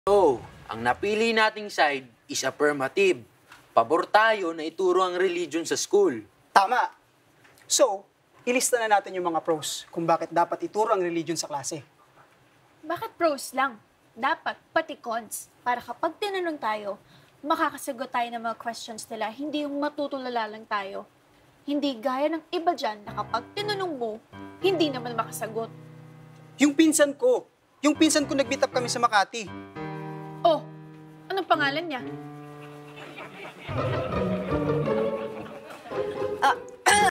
So, ang napili nating side is affirmative. Pabor tayo na ituro ang religion sa school. Tama. So, ilista na natin yung mga pros kung bakit dapat ituro ang religion sa klase. Bakit pros lang? Dapat pati cons. Para kapag tinanong tayo, makakasagot tayo ng mga questions nila, hindi yung matutulala lang tayo. Hindi gaya ng iba dyan na kapag tinanong mo, hindi naman makasagot. Yung pinsan ko nag-meet up kami sa Makati. Oh, anong pangalan niya?